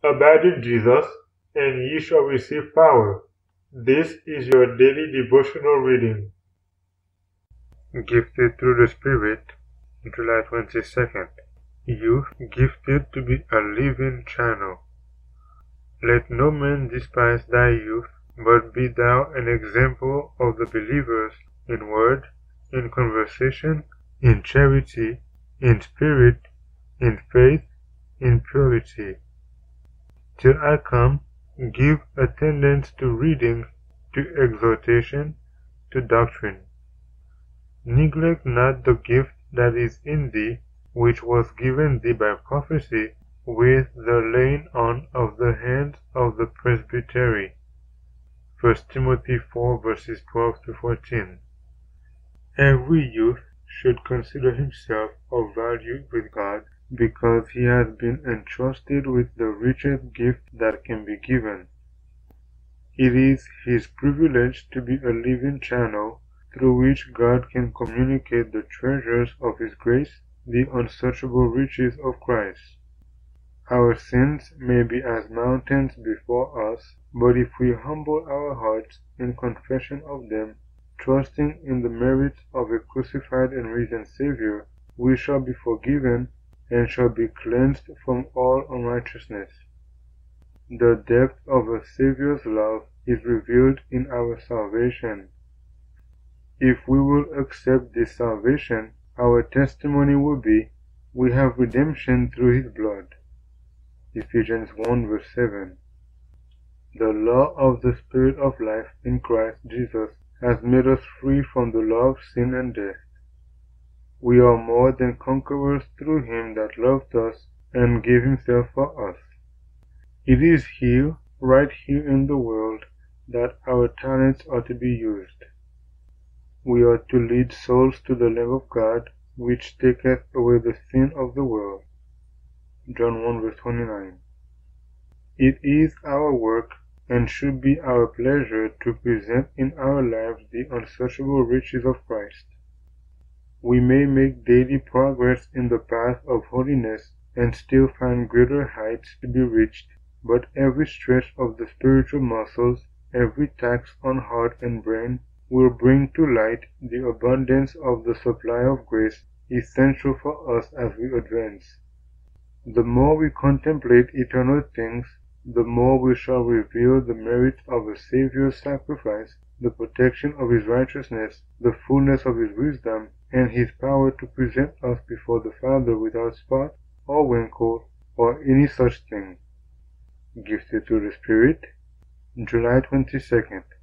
Abide in Jesus, and ye shall receive power. This is your daily devotional reading. Gifted through the Spirit, July 22nd. Youth gifted to be a living channel. Let no man despise thy youth, but be thou an example of the believers in word, in conversation, in charity, in spirit, in faith, in purity. Till I come, give attendance to reading, to exhortation, to doctrine. Neglect not the gift that is in thee, which was given thee by prophecy, with the laying on of the hands of the presbytery. 1 Timothy 4 verses 12 to 14. Every youth should consider himself of value with God, because he has been entrusted with the richest gift that can be given. It is his privilege to be a living channel through which God can communicate the treasures of his grace, the unsearchable riches of Christ. Our sins may be as mountains before us, but if we humble our hearts in confession of them, trusting in the merits of a crucified and risen Savior, we shall be forgiven and shall be cleansed from all unrighteousness. The depth of a Savior's love is revealed in our salvation. If we will accept this salvation, our testimony will be, we have redemption through his blood. Ephesians 1 verse 7. The law of the Spirit of life in Christ Jesus has made us free from the law of sin and death. We are more than conquerors through him that loved us and gave himself for us. It is here, right here in the world, that our talents are to be used. We are to lead souls to the Lamb of God, which taketh away the sin of the world. John 1 verse 29. It is our work and should be our pleasure to present in our lives the unsearchable riches of Christ. We may make daily progress in the path of holiness and still find greater heights to be reached, but every stretch of the spiritual muscles, every tax on heart and brain, will bring to light the abundance of the supply of grace essential for us as we advance. The more we contemplate eternal things, the more we shall reveal the merits of a Savior's sacrifice, the protection of his righteousness, the fullness of his wisdom, and his power to present us before the Father without spot or wrinkle or any such thing. Gifted through the Spirit, July 22nd.